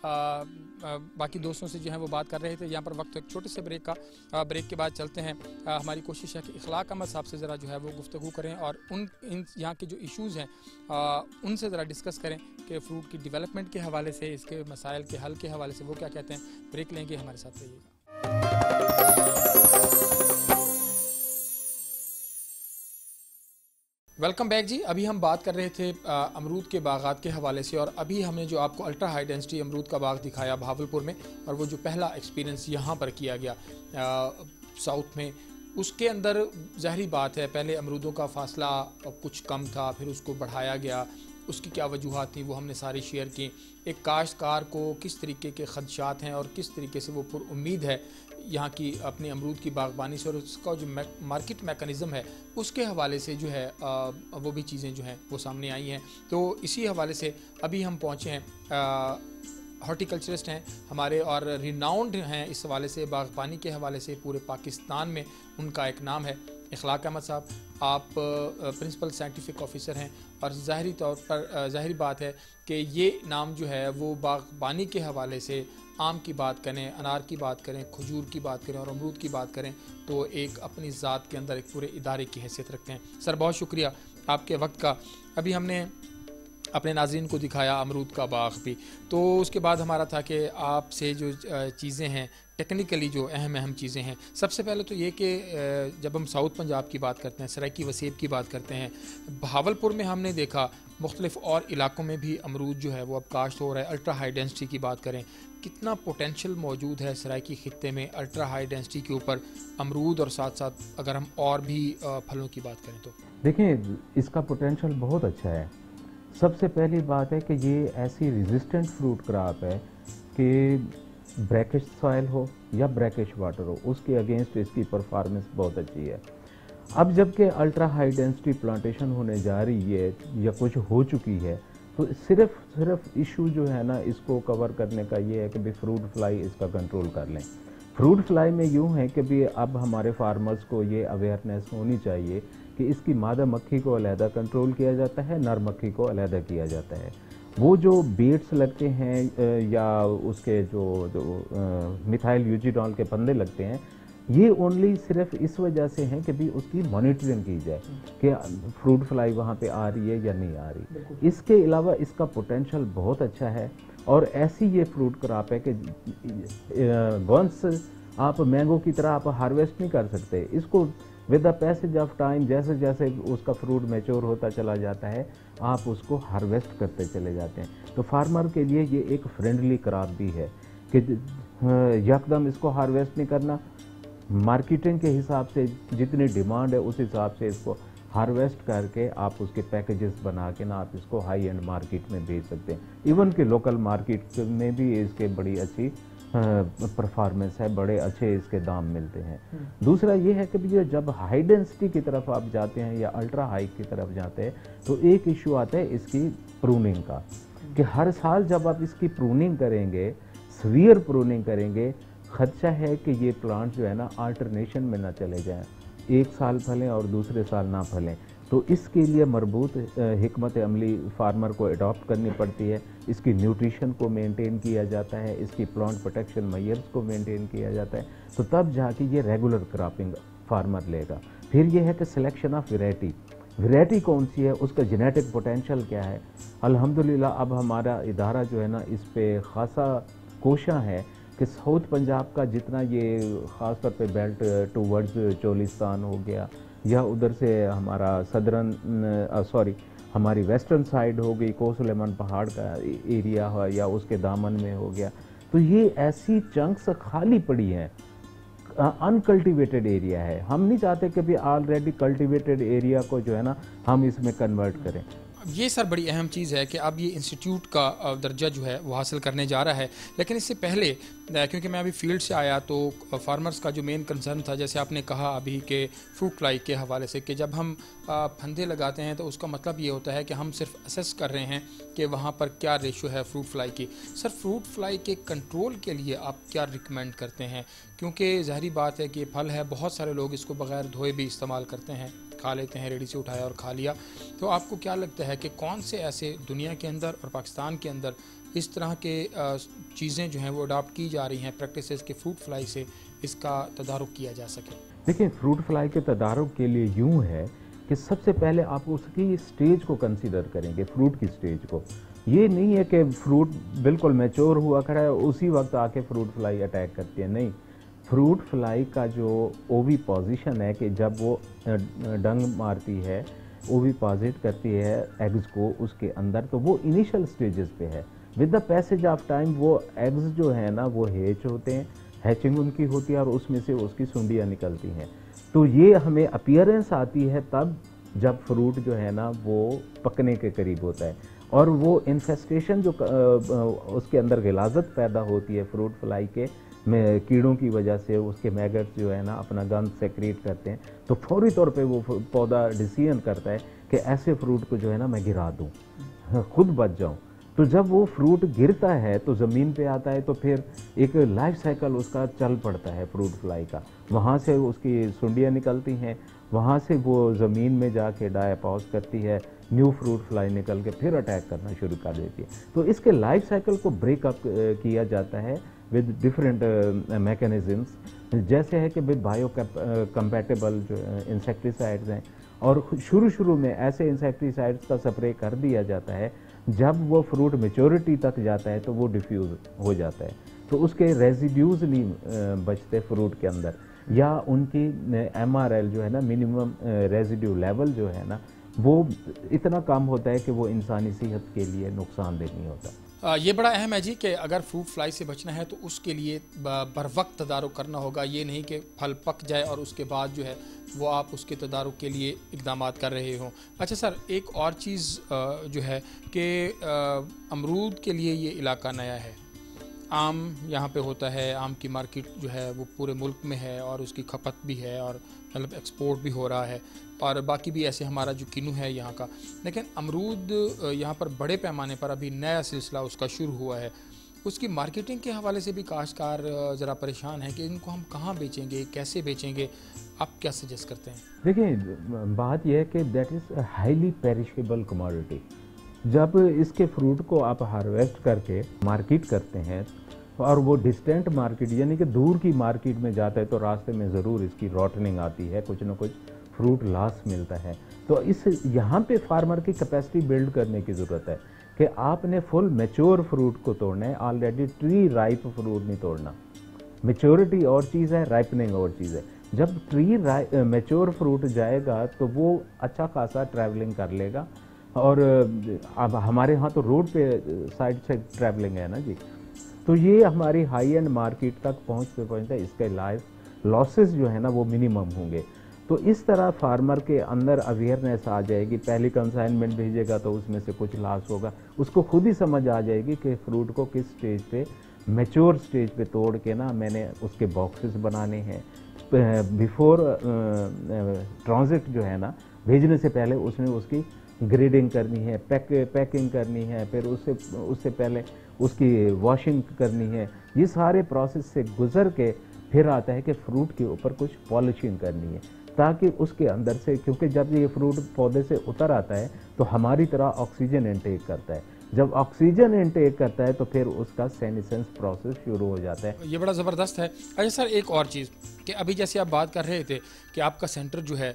बाकी दोस्तों से जो है वो बात कर रहे थे। यहाँ पर वक्त एक छोटे से ब्रेक का, ब्रेक के बाद चलते हैं। हमारी कोशिश है कि इखलाक अहमद साहब से ज़रा जो है वो गुफ्तगू करें और इन यहाँ के जो इश्यूज़ हैं उनसे ज़रा डिस्कस करें कि फ्रूट की डेवलपमेंट के हवाले से, इसके मसाइल के हल के हवाले से वो क्या कहते हैं। ब्रेक लेंगे, हमारे साथ रहिएगा। वेलकम बैक जी। अभी हम बात कर रहे थे अमरूद के बागात के हवाले से, और अभी हमने जो आपको अल्ट्रा हाई डेंसिटी अमरूद का बाग दिखाया भावलपुर में, और वो जो पहला एक्सपीरियंस यहाँ पर किया गया साउथ में, उसके अंदर ज़ाहिरी बात है पहले अमरूदों का फासला कुछ कम था, फिर उसको बढ़ाया गया। उसकी क्या वजूहात थी वो हमने सारी शेयर की। एक काश्तकार को किस तरीके के ख़दशात हैं और किस तरीके से वो पुरुम्मीद है यहाँ की अपनी अमरूद की बागबानी से, और उसका जो मार्केट मैकेनिज़्म है उसके हवाले से जो है वो भी चीज़ें जो हैं वो सामने आई हैं। तो इसी हवाले से अभी हम पहुँचे हैं, हॉर्टिकल्चरिस्ट हैं हमारे और रिनाउंड हैं इस हवाले से, बागबानी के हवाले से पूरे पाकिस्तान में उनका एक नाम है। इखलाक अहमद साहब, आप प्रिंसिपल साइंटिफिक ऑफिसर हैं, और ज़ाहिरी तौर पर ज़ाहिरी बात है कि ये नाम जो है वो बागबानी के हवाले से आम की बात करें, अनार की बात करें, खजूर की बात करें और अमरूद की बात करें तो एक अपनी ज़ात के अंदर एक पूरे इदारे की हैसियत रखते हैं। सर बहुत शुक्रिया आपके वक्त का। अभी हमने अपने नाज़रीन को दिखाया अमरूद का बाग भी। तो उसके बाद हमारा था कि आपसे जो चीज़ें हैं टेक्निकली जो अहम चीज़ें हैं, सबसे पहले तो ये कि जब हम साउथ पंजाब की बात करते हैं, सराइकी वसेब की बात करते हैं, बहावलपुर में हमने देखा, मुख्तलिफ और इलाकों में भी अमरूद जो है वो अब काश्त हो रहा है। अल्ट्रा हाई डेंसिटी की बात करें, कितना पोटेंशियल मौजूद है सराइकी खित्ते में अल्ट्रा हाई डेंसिटी के ऊपर अमरूद, और साथ साथ अगर हम और भी फलों की बात करें तो? देखिए, इसका पोटेंशियल बहुत अच्छा है। सबसे पहली बात है कि ये ऐसी रेजिस्टेंट फ्रूट क्रॉप है कि ब्रैकिश सॉइल हो या ब्रैकिश वाटर हो, उसके अगेंस्ट इसकी परफॉर्मेंस बहुत अच्छी है। अब जबकि अल्ट्रा हाई डेंसिटी प्लांटेशन होने जा रही है या कुछ हो चुकी है, तो सिर्फ इशू जो है ना इसको कवर करने का ये है कि भी फ्रूट फ्लाई इसका कंट्रोल कर लें। फ्रूट फ्लाई में यूँ है कि भी अब हमारे फार्मर्स को ये अवेयरनेस होनी चाहिए कि इसकी मादा मक्खी को अलहदा कंट्रोल किया जाता है, नर मक्खी को अलहदा किया जाता है। वो जो बेट्स लगते हैं या उसके जो मिथाइल यूजिडॉल के फंदे लगते हैं, ये ओनली सिर्फ इस वजह से हैं कि भी उसकी मॉनिटरिंग की जाए कि फ्रूट फ्लाई वहाँ पे आ रही है या नहीं आ रही। इसके अलावा इसका पोटेंशियल बहुत अच्छा है, और ऐसी ये फ्रूट क्रॉप है कि वंस आप मैंगो की तरह आप हार्वेस्ट नहीं कर सकते इसको। With the passage of time जैसे जैसे उसका फ्रूट मैच्योर होता चला जाता है, आप उसको हार्वेस्ट करते चले जाते हैं। तो फार्मर के लिए ये एक फ्रेंडली क्रॉप भी है कि यकदम इसको हार्वेस्ट नहीं करना, मार्केटिंग के हिसाब से जितनी डिमांड है उस हिसाब से इसको हार्वेस्ट करके आप उसके पैकेजेस बना के ना आप इसको हाई एंड मार्केट में बेच सकते हैं। इवन कि लोकल मार्केट में भी इसके बड़ी अच्छी परफॉर्मेंस है, बड़े अच्छे इसके दाम मिलते हैं। दूसरा ये है कि जब हाई डेंसिटी की तरफ आप जाते हैं या अल्ट्रा हाई की तरफ जाते हैं, तो एक इशू आता है इसकी प्रूनिंग का, कि हर साल जब आप इसकी प्रूनिंग करेंगे, सीवियर प्रूनिंग करेंगे, खदशा है कि ये प्लांट जो है ना अल्टरनेशन में ना चले जाएं, एक साल फलें और दूसरे साल ना फलें। तो इसके लिए मरबूत हिकमत अमली फार्मर को अडॉप्ट करनी पड़ती है। इसकी न्यूट्रिशन को मेंटेन किया जाता है, इसकी प्लांट प्रोटेक्शन मेजर्स को मेंटेन किया जाता है, तो तब जाके ये रेगुलर क्रॉपिंग फार्मर लेगा। फिर ये है कि सिलेक्शन ऑफ वैरायटी कौन सी है, उसका जेनेटिक पोटेंशियल क्या है। अल्हम्दुलिल्लाह अब हमारा इदारा जो है ना इस पे ख़ासा कोशा है कि साउथ पंजाब का जितना ये ख़ास तौर पे बेल्ट टूवर्ड्स चोलिस्तान हो गया, या उधर से हमारा हमारी वेस्टर्न साइड हो गई, कोसलेमन पहाड़ का एरिया हो या उसके दामन में हो गया, तो ये ऐसी चंक्स खाली पड़ी हैं, अनकल्टिवेटेड एरिया है। हम नहीं चाहते कि भी ऑलरेडी कल्टिवेटेड एरिया को जो है ना हम इसमें कन्वर्ट करें। ये सर बड़ी अहम चीज़ है कि अब ये इंस्टीट्यूट का दर्जा जो है वो हासिल करने जा रहा है। लेकिन इससे पहले, क्योंकि मैं अभी फील्ड से आया, तो फार्मर्स का जो मेन कंसर्न था, जैसे आपने कहा अभी के फ्रूट फ्लाई के हवाले से, कि जब हम फंदे लगाते हैं तो उसका मतलब ये होता है कि हम सिर्फ असेस कर रहे हैं कि वहाँ पर क्या रेशो है फ्रूट फ्लाई की। सर, फ्रूट फ्लाई के कंट्रोल के लिए आप क्या रिकमेंड करते हैं? क्योंकि ज़ाहिरी बात है कि ये फल है, बहुत सारे लोग इसको बग़ैर धोए भी इस्तेमाल करते हैं, खा लेते हैं, रेडी से उठाया और खा लिया। तो आपको क्या लगता है कि कौन से ऐसे दुनिया के अंदर और पाकिस्तान के अंदर इस तरह के चीज़ें जो हैं वो अडॉप्ट की जा रही हैं प्रैक्टिसेस के फ्रूट फ्लाई से इसका तदारुक किया जा सके? देखिए, फ्रूट फ्लाई के तदारुक के लिए यूँ है कि सबसे पहले आप उसकी स्टेज को कंसीडर करेंगे, फ्रूट की स्टेज को। ये नहीं है कि फ्रूट बिल्कुल मैच्योर हुआ खड़ा है उसी वक्त आके फ्रूट फ्लाई अटैक करती है, नहीं। फ्रूट फ्लाई का जो ओवी पोजीशन है कि जब वो डंग मारती है, ओविपोजिट करती है एग्स को उसके अंदर, तो वो इनिशियल स्टेजेस पे है। With the passage of time वो एग्स जो है ना वो हैच होते हैं, हैचिंग उनकी होती है और उसमें से उसकी सुंडियाँ निकलती हैं। तो ये हमें अपीयरेंस आती है तब जब फ्रूट जो है ना वो पकने के करीब होता है, और वो इन्फेस्टेशन जो उसके अंदर गिलाजत पैदा होती है फ्रूट फ्लाई के में कीड़ों की वजह से, उसके मैगट्स जो है ना अपना गंद सेक्रेट करते हैं, तो फौरी तौर पे वो पौधा डिसीजन करता है कि ऐसे फ्रूट को जो है ना मैं गिरा दूँ, खुद बच जाऊँ। तो जब वो फ्रूट गिरता है तो ज़मीन पे आता है, तो फिर एक लाइफ साइकिल उसका चल पड़ता है फ्रूट फ्लाई का। वहाँ से उसकी सुंडियाँ निकलती हैं, वहाँ से वो ज़मीन में जाके डायपोज करती है, न्यू फ्रूट फ्लाई निकल के फिर अटैक करना शुरू कर देती है। तो इसके लाइफ साइकिल को ब्रेकअप किया जाता है विद डिफरेंट मैकेनिज़म्स, जैसे है कि विद बायो कंपैटिबल जो इंसेक्टिसाइड्स हैं, और शुरू में ऐसे इंसेक्टिसाइड्स का स्प्रे कर दिया जाता है जब वो फ्रूट मेच्योरिटी तक जाता है तो वो डिफ्यूज़ हो जाता है, तो उसके रेजिड्यूज नहीं बचते फ्रूट के अंदर, या उनकी MRL जो है ना, मिनिमम रेजिड्यू लेवल जो है ना, वो इतना कम होता है कि वो इंसानी सेहत के लिए नुकसानदेह नहीं होता। ये बड़ा अहम है जी कि अगर फ्रूट फ्लाई से बचना है तो उसके लिए बर वक्त तदारुक करना होगा। ये नहीं कि फल पक जाए और उसके बाद जो है वो आप उसके तदारुक के लिए इक़दाम कर रहे हों। अच्छा सर, एक और चीज़ जो है कि अमरूद के लिए ये इलाका नया है। आम यहाँ पे होता है, आम की मार्केट जो है वो पूरे मुल्क में है और उसकी खपत भी है और मतलब एक्सपोर्ट भी हो रहा है, और बाकी भी ऐसे हमारा जो किन्नू है यहाँ का। लेकिन अमरूद यहाँ पर बड़े पैमाने पर अभी नया सिलसिला उसका शुरू हुआ है। उसकी मार्केटिंग के हवाले से भी काश्तकार ज़रा परेशान है कि इनको हम कहाँ बेचेंगे, कैसे बेचेंगे, आप क्या सजेस्ट करते हैं? देखिए, बात यह है कि that is highly perishable commodity. जब इसके फ्रूट को आप हार्वेस्ट करके मार्केट करते हैं और वो डिस्टेंट मार्केट यानी कि दूर की मार्केट में जाता है, तो रास्ते में ज़रूर इसकी रॉटनिंग आती है, कुछ ना कुछ फ्रूट लॉस मिलता है। तो इस यहाँ पे फार्मर की कैपेसिटी बिल्ड करने की ज़रूरत है कि आपने फुल मैच्योर फ्रूट को तोड़ना है, ऑलरेडी ट्री राइप फ्रूट नहीं तोड़ना। मैच्योरिटी और चीज़ है, राइपनिंग और चीज़ है। जब ट्री मैच्योर फ्रूट जाएगा तो वो अच्छा खासा ट्रैवलिंग कर लेगा, और अब हमारे यहाँ तो रोड पे साइड से ट्रैवलिंग है ना जी, तो ये हमारी हाई एंड मार्केट तक पहुँचते इसके लाइफ लॉसेस जो है ना वो मिनिमम होंगे। तो इस तरह फार्मर के अंदर अवेयरनेस आ जाएगी। पहली कंसाइनमेंट भेजेगा तो उसमें से कुछ लॉस होगा, उसको खुद ही समझ आ जाएगी कि फ्रूट को किस स्टेज पे, मैच्योर स्टेज पे तोड़ के ना मैंने उसके बॉक्सेस बनाने हैं। बिफोर ट्रांजिट जो है ना, भेजने से पहले उसने उसकी ग्रेडिंग करनी है, पैकिंग करनी है, फिर उससे पहले उसकी वॉशिंग करनी है। ये सारे प्रोसेस से गुजर के फिर आता है कि फ्रूट के ऊपर कुछ पॉलिशिंग करनी है, ताकि उसके अंदर से, क्योंकि जब ये फ्रूट पौधे से उतर आता है तो हमारी तरह ऑक्सीजन इनटेक करता है। जब ऑक्सीजन इनटेक करता है तो फिर उसका सेनेसेंस प्रोसेस शुरू हो जाता है। ये बड़ा ज़बरदस्त है। अच्छा सर, एक और चीज़ कि अभी जैसे आप बात कर रहे थे कि आपका सेंटर जो है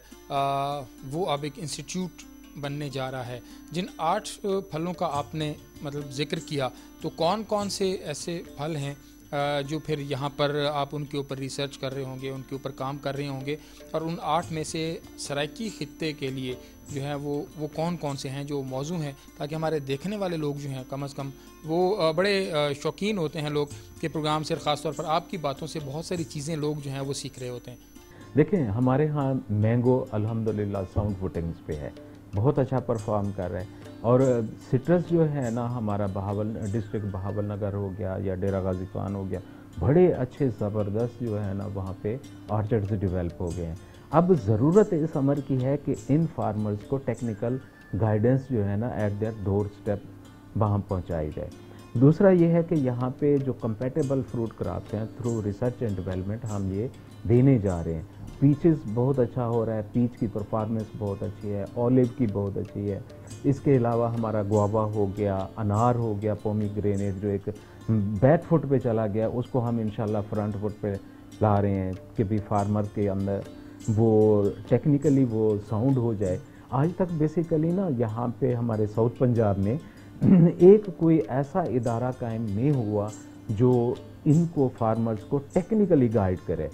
वो अब एक इंस्टीट्यूट बनने जा रहा है। जिन 8 फलों का आपने मतलब जिक्र किया, तो कौन कौन से ऐसे फल हैं जो फिर यहाँ पर आप उनके ऊपर रिसर्च कर रहे होंगे, उनके ऊपर काम कर रहे होंगे, और उन 8 में से सराइकी खित्ते के लिए जो है वो कौन कौन से हैं जो मौजू हैं, ताकि हमारे देखने वाले लोग जो हैं कम से कम वो बड़े शौकीन होते हैं लोग के प्रोग्राम से, ख़ासतौर पर आपकी बातों से बहुत सारी चीज़ें लोग जो हैं वो सीख रहे होते हैं। देखें, हमारे यहाँ मैंगो अल्हम्दुलिल्लाह साउंड फुटिंग्स पे है, बहुत अच्छा परफॉर्म कर रहा है। और सिट्रस जो है ना, हमारा बहावल डिस्ट्रिक्ट बहावल नगर हो गया या डेरा गाजी खान हो गया, बड़े अच्छे ज़बरदस्त जो है ना वहाँ पे ऑर्चर्ड्स डेवलप हो गए हैं। अब ज़रूरत इस अमर की है कि इन फार्मर्स को टेक्निकल गाइडेंस जो है ना एट देयर डोर स्टेप वहाँ पहुँचाई जाए। दूसरा ये है कि यहाँ पे जो कंपैटिबल फ्रूट क्रॉप्स हैं, थ्रू रिसर्च एंड डेवलपमेंट हम ये देने जा रहे हैं। पीचेस बहुत अच्छा हो रहा है, पीच की परफॉर्मेंस बहुत अच्छी है, ऑलिव की बहुत अच्छी है। इसके अलावा हमारा गुआवा हो गया, अनार हो गया, पोमीग्रेनेट जो एक बैक फुट पे चला गया, उसको हम इंशाल्लाह फ्रंट फुट पे ला रहे हैं कि भी फार्मर के अंदर वो टेक्निकली वो साउंड हो जाए। आज तक बेसिकली ना यहाँ पे हमारे साउथ पंजाब में एक कोई ऐसा इदारा कायम नहीं हुआ जो इनको फार्मर्स को टेक्निकली गाइड करे।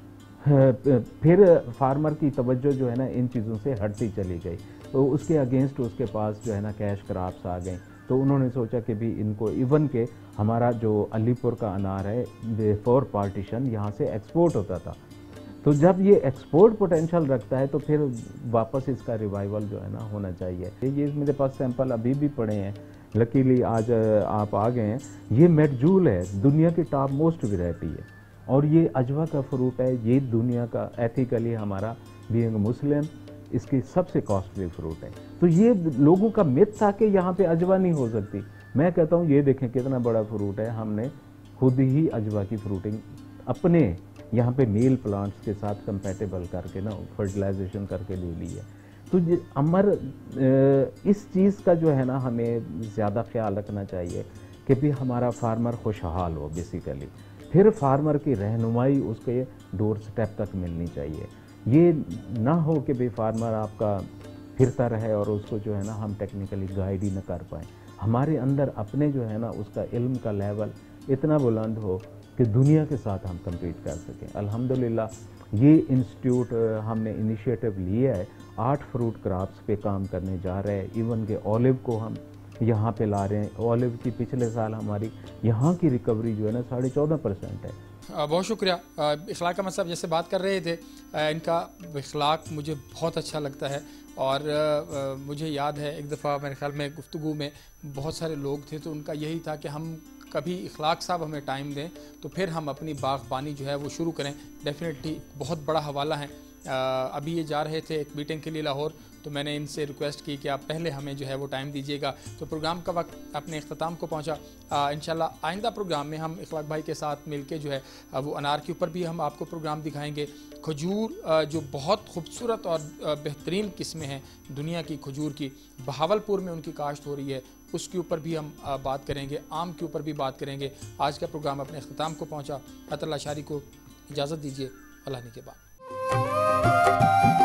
फिर फार्मर की तवज्जो जो है ना इन चीज़ों से हटती चली गई, तो उसके अगेंस्ट उसके पास जो है ना कैश क्रॉप्स आ गए। तो उन्होंने सोचा कि भी इनको इवन के हमारा जो अलीपुर का अनार है बिफोर पार्टीशन यहाँ से एक्सपोर्ट होता था, तो जब ये एक्सपोर्ट पोटेंशियल रखता है तो फिर वापस इसका रिवाइवल जो है ना होना चाहिए। ये मेरे पास सैंपल अभी भी पड़े हैं, लकीली आज आप आ गए हैं। ये मेडजूल है, दुनिया की टॉप मोस्ट वैरायटी है, और ये अजवा का फ्रूट है। ये दुनिया का एथिकली हमारा बीइंग मुस्लिम इसकी सबसे कॉस्टली फ्रूट है। तो ये लोगों का मिथ था कि यहाँ पे अजवा नहीं हो सकती। मैं कहता हूँ ये देखें कितना बड़ा फ्रूट है, हमने खुद ही अजवा की फ्रूटिंग अपने यहाँ पे मेल प्लांट्स के साथ कंपैटिबल करके ना फर्टिलाइजेशन करके ले ली है। तो अमर इस चीज़ का जो है ना हमें ज़्यादा ख्याल रखना चाहिए कि भी हमारा फार्मर खुशहाल हो बेसिकली। फिर फार्मर की रहनुमाई उसके डोर स्टेप तक मिलनी चाहिए। ये ना हो कि भाई फार्मर आपका फिरता रहे और उसको जो है ना हम टेक्निकली गाइड ही न कर पाएँ। हमारे अंदर अपने जो है ना उसका इल्म का लेवल इतना बुलंद हो कि दुनिया के साथ हम compete कर सकें। अल्हम्दुलिल्लाह ये इंस्टीट्यूट हमने इनिशिएटिव लिया है, 8 फ्रूट क्रॉप्स पे काम करने जा रहे हैं। इवन के ऑलिव को हम यहाँ पे ला रहे हैं। ऑलिव की पिछले साल हमारी यहाँ की रिकवरी जो है ना 14.5% है। बहुत शुक्रिया। इखलाक अहमद साहब जैसे बात कर रहे थे, इनका इखलाक मुझे बहुत अच्छा लगता है और मुझे याद है एक दफ़ा मेरे ख्याल में गुफ्तगू में बहुत सारे लोग थे तो उनका यही था कि हम कभी इखलाक साहब हमें टाइम दें तो फिर हम अपनी बागबानी जो है वो शुरू करें। डेफिनेटली बहुत बड़ा हवाला है। अभी ये जा रहे थे एक मीटिंग के लिए लाहौर, तो मैंने इनसे रिक्वेस्ट की कि आप पहले हमें जो है वो टाइम दीजिएगा। तो प्रोग्राम का वक्त अपने अख्ताम को पहुंचा। इंशाल्लाह आइंदा प्रोग्राम में हम इखलाक भाई के साथ मिलके जो है वो अनार के ऊपर भी हम आपको प्रोग्राम दिखाएंगे। खजूर जो बहुत खूबसूरत और बेहतरीन किस्में हैं दुनिया की खजूर की, बहावलपुर में उनकी काश्त हो रही है, उसके ऊपर भी हम बात करेंगे। आम के ऊपर भी बात करेंगे। आज का प्रोग्राम अपने अख्ताम को पहुँचा। अतल अशारी को इजाज़त दीजिए। अल्लाह ने के बाद।